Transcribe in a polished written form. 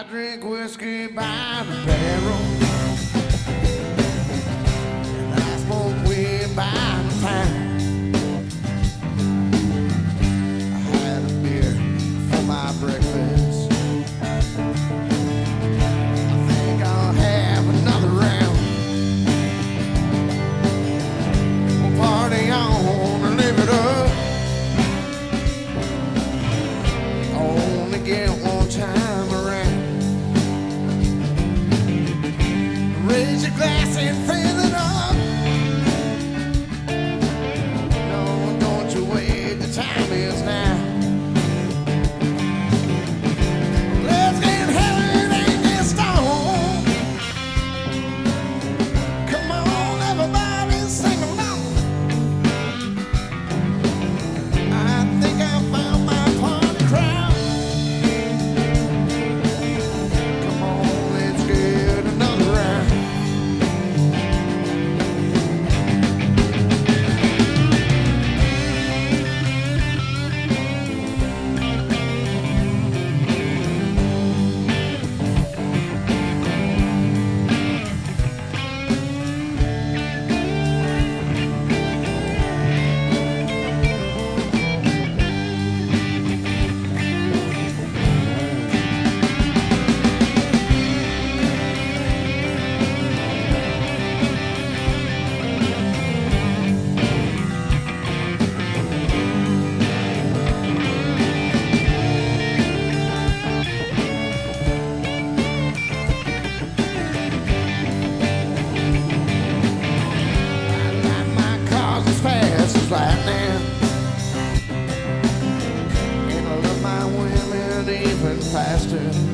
drink whiskey by the barrel, and I smoke weed by the pound. I had a beer for my breakfast. I think I'll have another round. We'll party on and live it up. I only get one time around. Raise your glass and fill it up. No, don't you wait, the time is now. Let's get heavy and get stoned. Come on, everybody, sing along. I think I found my party crowd. Come on, let's get another round. Lightning, and I love my women even faster.